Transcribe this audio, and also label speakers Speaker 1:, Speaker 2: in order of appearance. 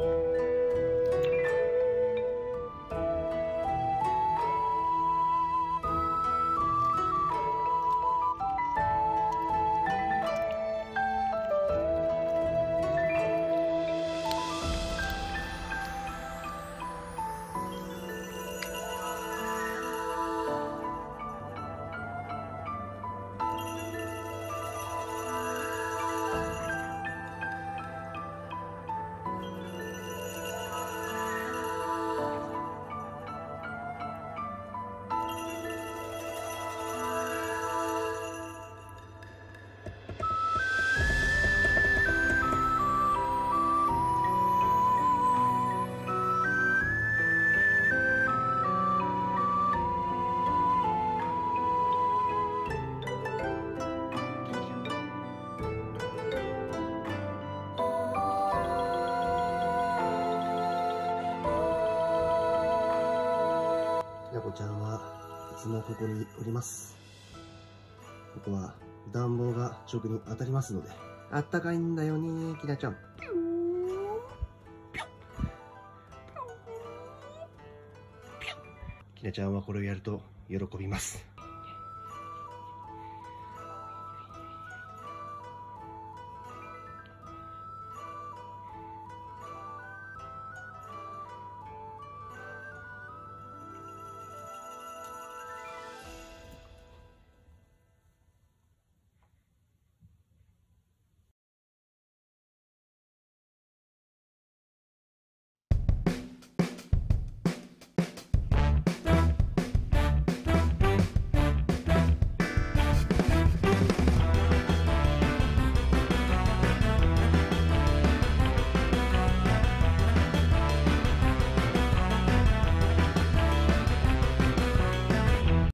Speaker 1: きなこちゃんはいつもここにおります。ここは暖房が直に当たりますので、あったかいんだよね、きなちゃん。きなちゃんはこれをやると喜びます。